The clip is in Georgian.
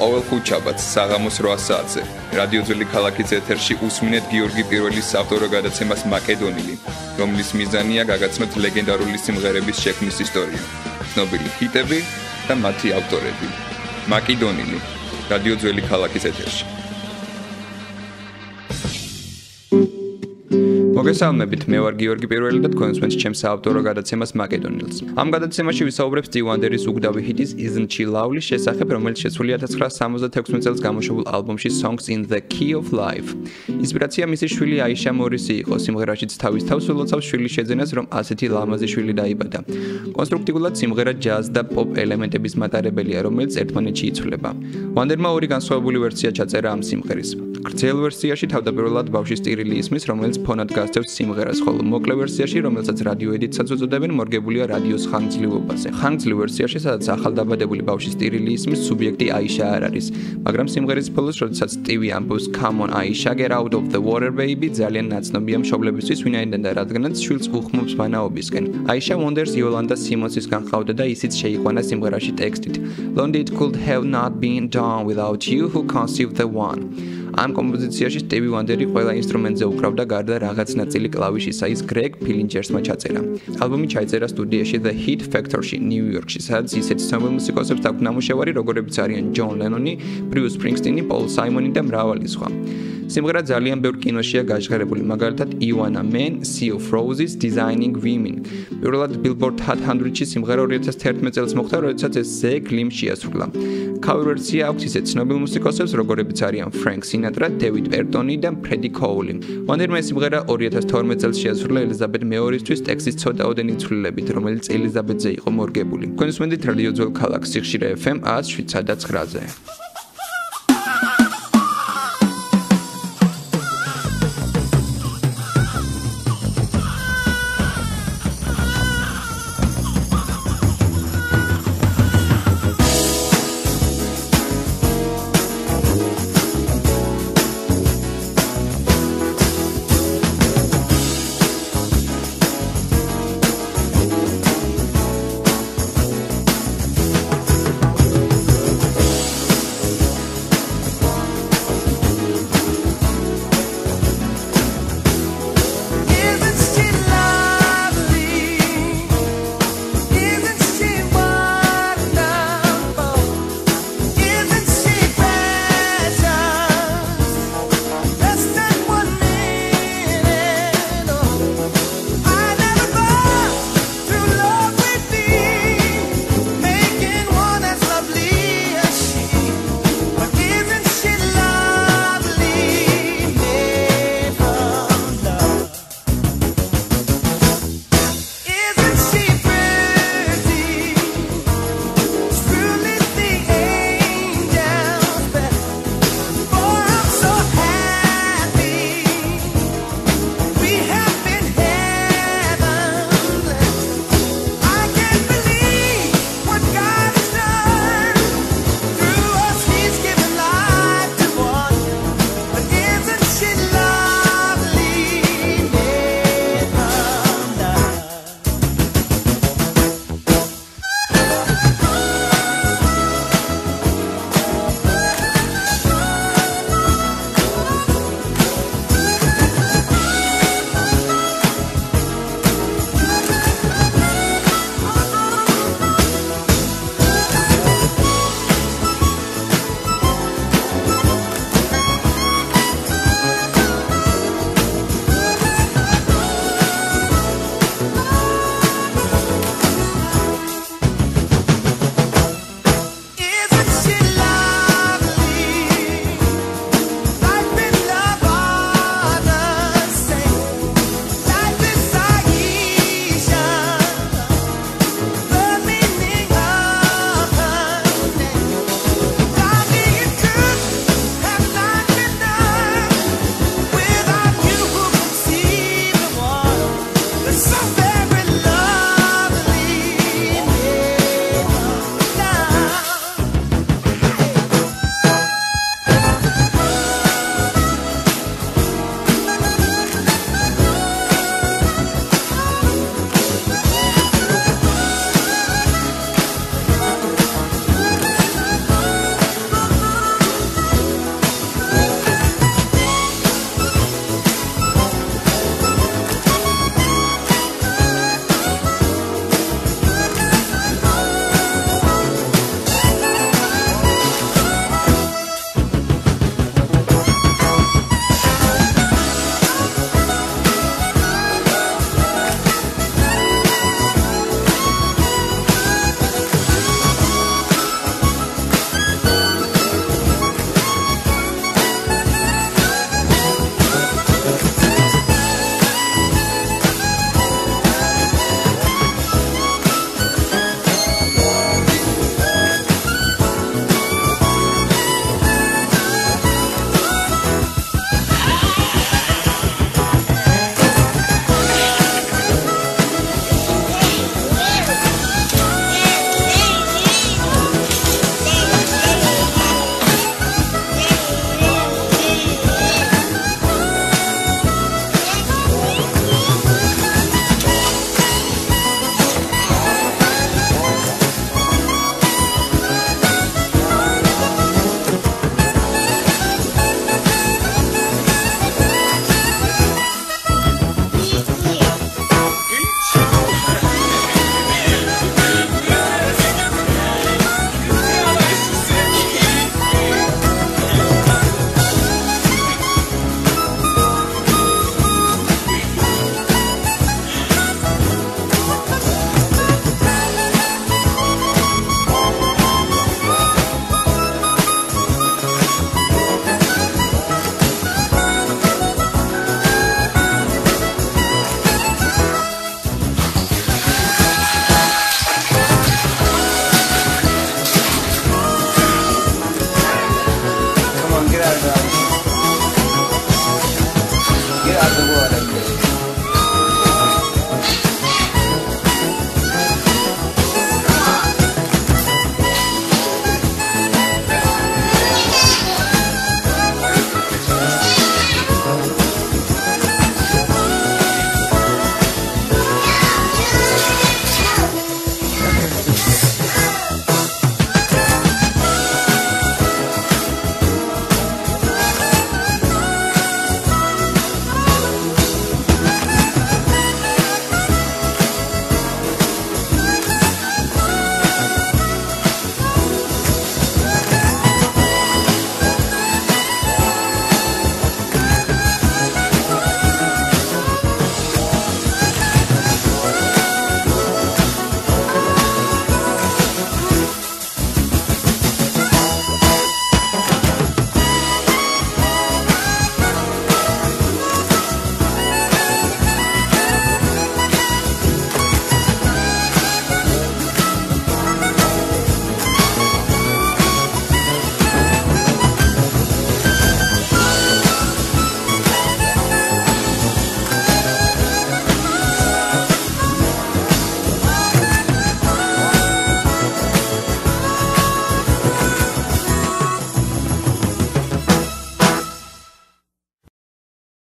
ყოველ ხუთშაბათს საღამოს 8 საათზე რადიო ძველი ქალაქის ეთერში უსმინეთ გიორგი პირველის საავტორო გადაცემას მაკედონილი, რომლის მიზანია გაგაცნოთ ლეგენდარული სიმღერების შექმნის ისტორია, ცნობილი ჰიტები და მათი ავტორები. მაკედონილი, რადიო ძველი ქალაქის ეთერში. მოგესალმებით, მე ვარ გიორგი პირველი და თქვენ უსმენთ ჩემს საავტორო გადაცემას მაკედონილს. ამ გადაცემაში ვისაუბრებ Stevie Wonderis უგდავი ჰიტის Isn't She Lovely შესახებ, რომელიც შეცვლილია 1976 წელს გამოშვებულ ალბომში Songs in the Key of Life. ინსპირაცია მისი შვილი აიშა მორისი იყო, სიმღერაშიც თავის თავს ველოცავს შვილის შეძენას, რომ ასეთი ლამაზი შვილი დაიბადა. კონსტრუქტიულად სიმღერა ჯაზ და პოპ ელემენტების მატარებელია, რომელიც ერთმანეთში იცვლება. Wonderმა ორი განსხვავებული ვერსია ჩაწერა ამ სიმღერის. გრძელ ვერსიაში თავდაპირველად ბავშვის ტირილი ისმის, რომელიც ფონად გასცემს სიმღერას, ხოლო მოკლე ვერსიაში, რომელსაც რადიო ედიტსაც უწოდებენ, მორგებულია რადიოს ხანგრძლივობაზე. ხანგრძლივ ვერსიაში, სადაც ახალდაბადებული ბავშვის ტირილი ისმის, სუბიექტი აიშა არ არის, მაგრამ სიმღერის ბოლოს, როდესაც სტივი ამბობს Come on Aisha, get out of the water baby, ძალიან ნაცნობია მშობლებისთვის, ვინაიდან და რადგანაც შვილს უხმობს ვანაობისკენ. აიშა Wonders იოლანდა სიმონსისგან ყავდა და ისიც შეიყვანა სიმღერაში ტექსტით. Lonely it could have not been done without you who conceived the one. ამ კომპოზიციაში Stevie Wonderi ყველა ინსტრუმენტზე უკრავდა გარდა რაღაც ნაწილი კლავიშისა, ის Greg Pillingersმა ჩაწერა. ალბომი ჩაიწერა სტუდიაში The Hit Factory-ში, ნიუ-იორკში, სადაც ისეთი ცნობილ მუსიკოსებს აქვს ნამუშევარი, როგორებიც არიან John Lennon, Bruce Springsteen, Paul Simon და მრავალი სხვა. სიმღერა ძალიან ბევრ კინოშია გაჟღერებული, მაგალითად Ioana Man, Sea of Roses, Designing Women. პირველად Billboard Hot 100-ში სიმღერა 2011 წელს მოხვდა, როდესაც ეს Zach Lim შეასრულა. Cover ვერსია აქვს ისეთ ცნობილ მუსიკოსებს, როგორებიც არიან Frank Sinatra, David Bertoni და Freddie Cole. Wonderმა სიმღერა 2012 წელს შეასრულა ელიზაბეთ მეორისთვის ტექსტის ცოტაოდენი ცვლილებით, რომელიც ელიზაბეთზე იყო მორგებული. თქვენ უსმენთ რადიო ძველ ქალაქ სიხშირე FM 107.9-ზე.